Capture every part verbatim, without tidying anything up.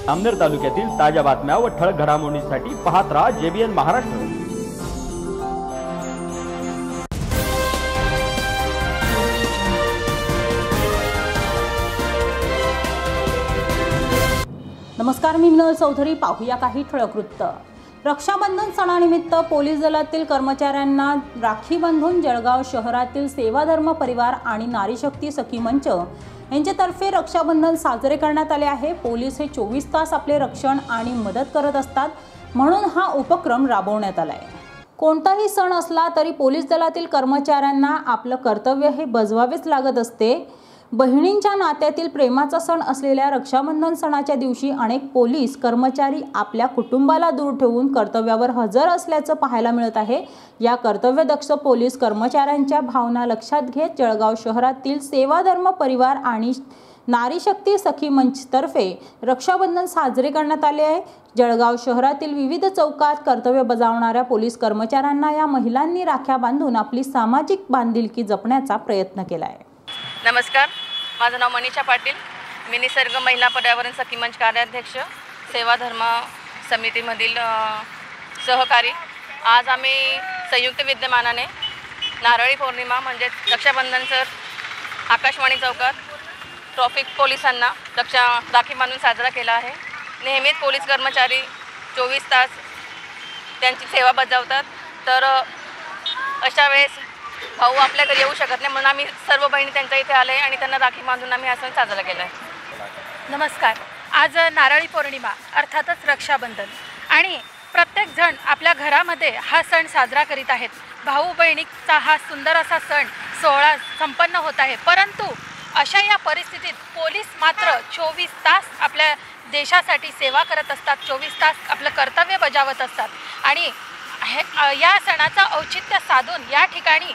अमनेर तालुक्यातील ताज्या बातम्या व ठळक घडामोडींसाठी पाहत राहा जेबीएन महाराष्ट्र। नमस्कार, मी मिनल चौधरी। पाहूया काही ठळक वृत्त। रक्षाबंधन सणानिमित्त पोलीस दलातील कर्मचाऱ्यांना राखी बांधून जळगाव शहरातील सेवाधर्म परिवार आणि नारी शक्ती सखी मंच यांच्यातर्फे रक्षाबंधन साजरे करण्यात आले आहे। पोलीस हे चोवीस तास आपले रक्षण आणि मदत करत असतात, म्हणून हा उपक्रम राबवण्यात आला आहे। कोणताही सण असला तरी पोलीस दलातील कर्मचाऱ्यांना आपलं कर्तव्य हे बजावावेच लागत असते। बहिणींच्या नात्यातील प्रेमाचा सण असलेल्या रक्षाबंधन सणाच्या दिवशी अनेक पोलीस कर्मचारी आपल्या कुटुंबाला दूर ठेवून कर्तव्यावर हजर असल्याचं पाहायला मिळत आहे। या कर्तव्यदक्ष पोलीस कर्मचाऱ्यांच्या भावना लक्षात घेत जळगाव शहरातील सेवाधर्म परिवार आणि नारी शक्ती सखी मंचतर्फे रक्षाबंधन साजरे करण्यात आले आहे। जळगाव शहरातील विविध चौकात कर्तव्य बजावणाऱ्या पोलीस कर्मचाऱ्यांना या महिलांनी राख्या बांधून आपली सामाजिक बांधिलकी जपण्याचा प्रयत्न केला आहे। नमस्कार, माझं नाव मनीषा पाटील। मी निसर्ग महिला पर्यावरण सखी मंच कार्याध्यक्ष, सेवा धर्म समितीमधील सहकारी। आज आम्ही संयुक्त विद्यमानाने नारळी पौर्णिमा म्हणजे रक्षाबंधन सण आकाशवाणी चौकात ट्रॅफिक पोलिसांना रक्षा राखी बांधून साजरा केला आहे। नेहमीच पोलीस कर्मचारी चोवीस तास त्यांची सेवा बजावतात, तर अशा वेळेस भाऊ आपल्या घरी येऊ शकत नाही, म्हणून आम्ही सर्व बहिणी त्यांच्या इथे आले आणि त्यांना राखी बांधून आम्ही हा सण साजरा केला आहे। नमस्कार, आज नारळी पौर्णिमा अर्थातच रक्षाबंधन आणि प्रत्येक जण आपल्या घरामध्ये हा सण साजरा करीत आहेत। भाऊ बहिणीचा हा सुंदर असा सण सोहळा संपन्न होत आहे, परंतु अशा या परिस्थितीत पोलीस मात्र चोवीस तास आपल्या देशासाठी सेवा करत असतात, चोवीस तास आपलं कर्तव्य बजावत असतात। आणि हे या सणाचा औचित्य साधून या ठिकाणी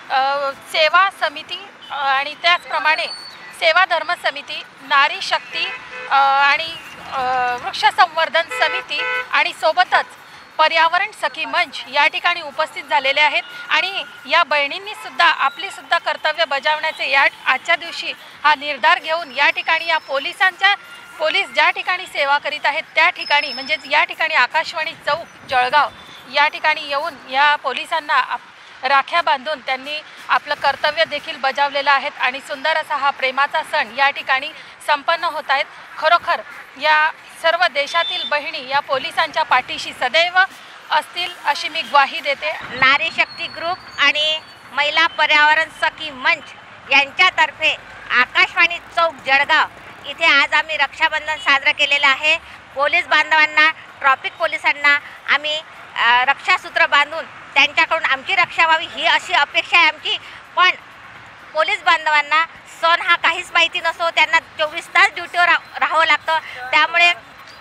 सेवा समिती आणि त्याचप्रमाणे सेवा धर्म समिती, नारी शक्ती आणि वृक्ष संवर्धन समिती आणि सोबतच पर्यावरण सखी मंच या ठिकाणी उपस्थित झालेले आहेत। आणि या बहिणींनी सुद्धा आपली सुद्धा कर्तव्य बजावण्याचे या आजच्या दिवशी हा निर्धार घेऊन या ठिकाणी या पोलिसांच्या पोलीस ज्या ठिकाणी सेवा करीत आहेत त्या ठिकाणी म्हणजेच या ठिकाणी आकाशवाणी चौक जळगाव या ठिकाणी येऊन या पोलिसांना राख्या बांधून त्यांनी आपलं कर्तव्य देखील बजावलेलं आहे आणि सुंदर असा हा प्रेमाचा सण या ठिकाणी संपन्न होत आहेत। खरोखर या सर्व देशातील बहिणी या पोलिसांच्या पाठीशी सदैव असतील अशी मी ग्वाही देते। नारी शक्ती ग्रुप आणि महिला पर्यावरण सखी मंच यांच्यातर्फे आकाशवाणी चौक जळगाव इथे आज आम्ही रक्षाबंधन साजरा केलेलं आहे। पोलीस बांधवांना, ट्रॅफिक पोलिसांना आम्ही रक्षासूत्र बांधून त्यांच्याकडून आमची रक्षा व्हावी ही अशी अपेक्षा आहे आमची। पण पोलीस बांधवांना सण हा काहीच माहिती नसतो, त्यांना चोवीस तास ड्युटीवर राहावं लागतं। त्यामुळे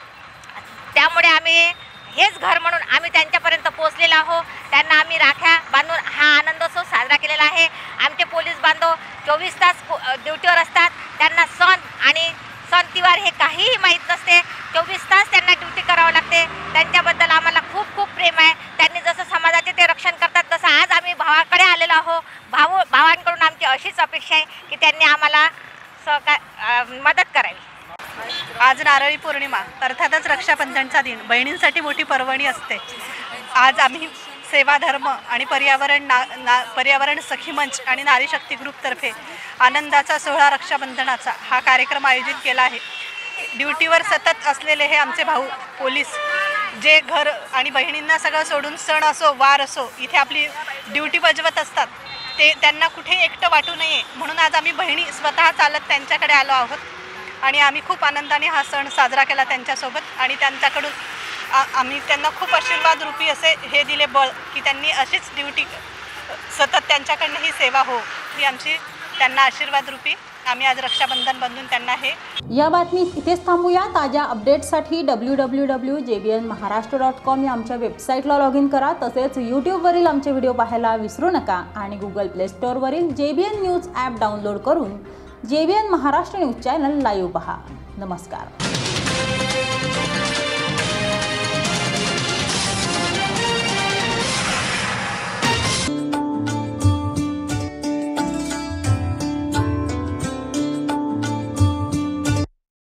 त्यामुळे आम्ही हेच घर म्हणून आम्ही त्यांच्यापर्यंत पोहोचलेलो आहोत। त्यांना आम्ही राख्या बांधून हा आनंदोत्सव साजरा केलेला आहे। आमचे पोलीस बांधव चोवीस तास ड्युटीवर असतात, त्यांना सण आणि सण तिवार हे काहीही माहीत नसते, चोवीस तास त्यांना ड्युटी करावं लागते। त्यांच्याबद्दल आम्हाला खूप खूप प्रेम आहे। त्यांनी जसं समाजाचे ते रक्षण करतात तसं आज आम्ही भावाकडे आलेलो आहोत। भाऊ भावांकडून आमची अशीच अपेक्षा आहे की त्यांनी आम्हाला सहकार मदत करावी। आज नारळी पौर्णिमा अर्थातच रक्षाबंधनचा दिन बहिणींसाठी मोठी पर्वणी असते। आज आम्ही सेवा धर्म आणि पर्यावरण ना, ना पर्यावरण सखी मंच आणि नारी शक्ती ग्रुपतर्फे आनंदाचा सोहळा रक्षाबंधनाचा हा कार्यक्रम आयोजित केला आहे। ड्युटीवर सतत असलेले हे आमचे भाऊ पोलीस जे घर आणि बहिणींना सगळं सोडून सण असो वार असो इथे आपली ड्युटी बजावत असतात, ते त्यांना कुठे एकटं वाटू नये म्हणून आज आम्ही बहिणी स्वतः चालत त्यांच्याकडे आलो आहोत आणि आम्ही खूप आनंदाने हा सण साजरा केला त्यांच्यासोबत। आणि त्यांच्याकडून आम्ही त्यांना खूप आशीर्वाद रूपी असे हे दिले बळ की त्यांनी अशीच ड्युटी सतत त्यांच्याकडनं ही सेवा हो ही आमची त्यांना आशीर्वाद रूपी आम्ही आज रक्षाबंधन बांधून त्यांना हे। या बातमी इथेच थांबूया। ताज्या अपडेट्ससाठी W W W dot J B N Maharashtra dot com या आमच्या वेबसाईटला लॉग इन करा। तसेच यूट्यूबवरील आमचे व्हिडिओ पाहायला विसरू नका आणि गुगल प्ले स्टोअरवरील J B N news app download करून J B N Maharashtra news channel live पहा। नमस्कार।